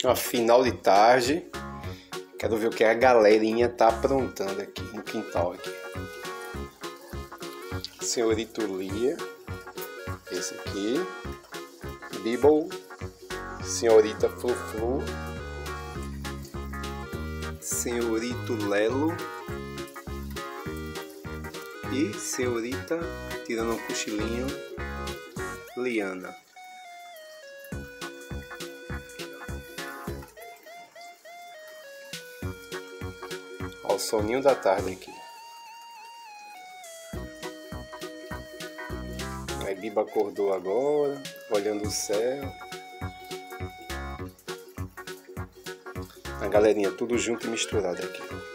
Uma final de tarde. Quero ver o que a galerinha tá aprontando aqui no quintal aqui. Senhorito Lia. Esse aqui. Bibble. Senhorita Flu-Flu. Senhorito Lelo. E senhorita, tirando um cochilinho, Liana. Olha o soninho da tarde aqui. Aí Biba acordou agora, olhando o céu. A galerinha tudo junto e misturado aqui.